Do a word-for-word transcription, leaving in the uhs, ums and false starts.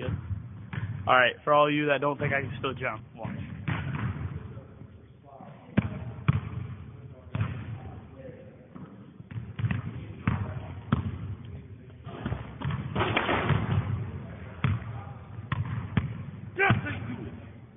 Good. All right, for all you that don't think I can still jump, one.